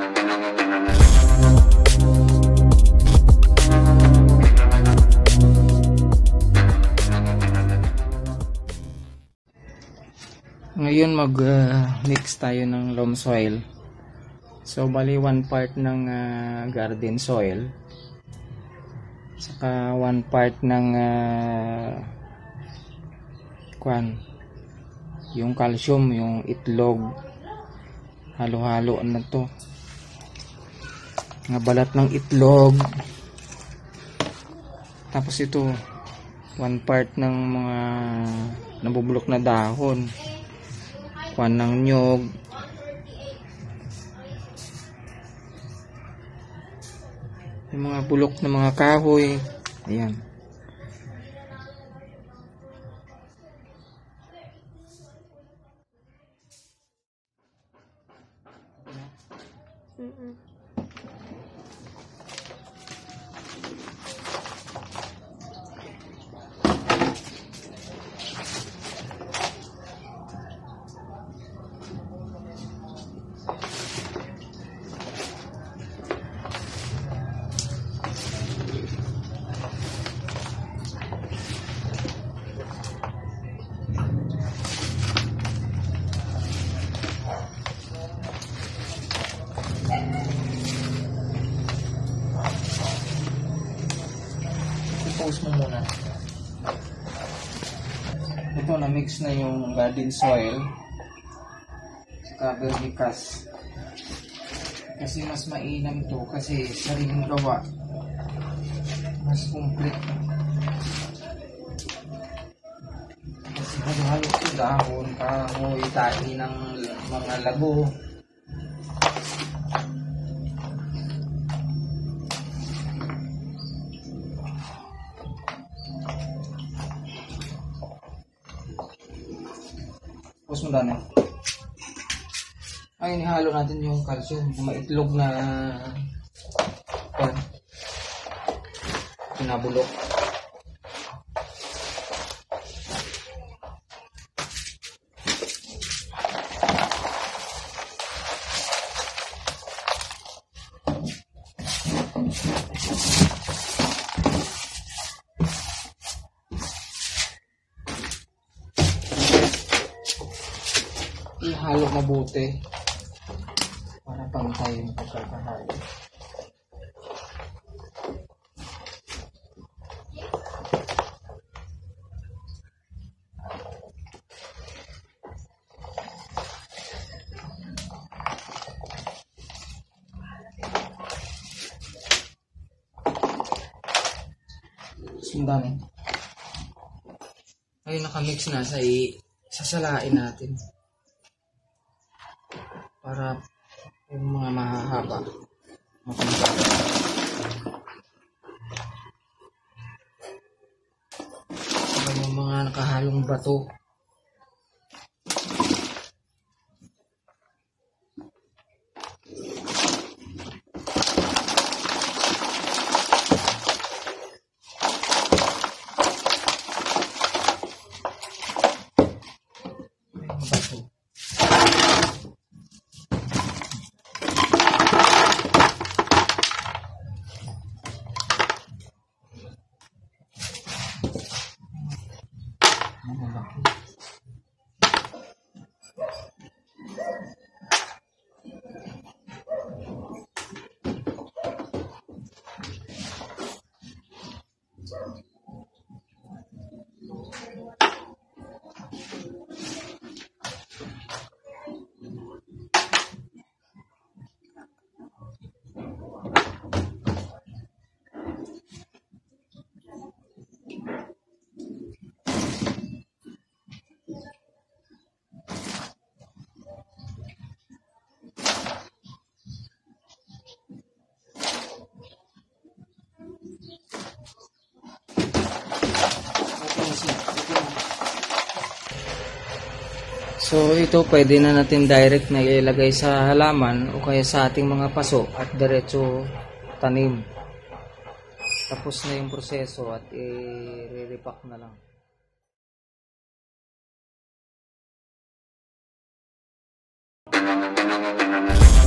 Ngayon mix tayo ng loam soil. So bali 1 part ng garden soil, saka 1 part ng yung calcium, yung itlog, halo-halo na to, mga balat ng itlog. Tapos ito 1 part ng mga nabubulok na dahon, ng nyog, yung mga bulok na mga kahoy. Ayan. I-pause mo muna. Ito, na-mix na yung garden soil saka Verde kasi mas mainam to, kasi sariling gawa, mas complete. Kasi halo-halo ito, dahon, kahoy, tahi ng mga labo. Tapos mo dami. Ay, inihalo natin yung calcium, maitlog na pinabulok. Ihalo mabuti para pantay yung pagkakahalo. Sundami. Ayun, nakamix na, sasalain natin para yung mga mahahaba makamagana. Yung mga nakahalong bato, so ito pwede na natin direct na ilagay sa halaman o kaya sa ating mga paso at diretso tanim. Tapos na yung proseso at i-repack na lang.